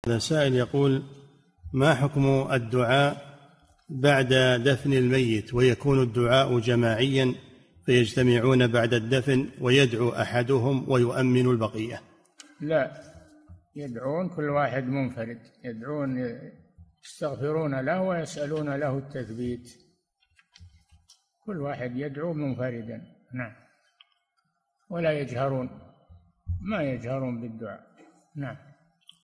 هذا سائل يقول: ما حكم الدعاء بعد دفن الميت ويكون الدعاء جماعيا فيجتمعون بعد الدفن ويدعو أحدهم ويؤمن البقية؟ لا، يدعون كل واحد منفرد، يدعون يستغفرون له ويسألون له التثبيت، كل واحد يدعو منفردا. نعم، ولا يجهرون، ما يجهرون بالدعاء. نعم.